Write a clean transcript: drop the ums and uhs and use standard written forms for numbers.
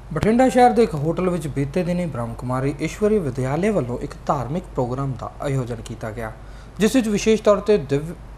ਬਠਿੰਡਾ ਸ਼ਹਿਰ ਦੇ ਇੱਕ ਹੋਟਲ ਵਿੱਚ ਬੀਤੇ ਦਿਨੀ ਬ੍ਰਹਮ ਕੁਮਾਰੀ ਈਸ਼ਵਰੀ ਵਿਦਿਆਲਿਆ ਵੱਲੋਂ ਇੱਕ ਧਾਰਮਿਕ ਪ੍ਰੋਗਰਾਮ ਦਾ ਆਯੋਜਨ ਕੀਤਾ ਗਿਆ, ਜਿਸ ਵਿੱਚ ਵਿਸ਼ੇਸ਼ ਤੌਰ ਤੇ ਦਿਵ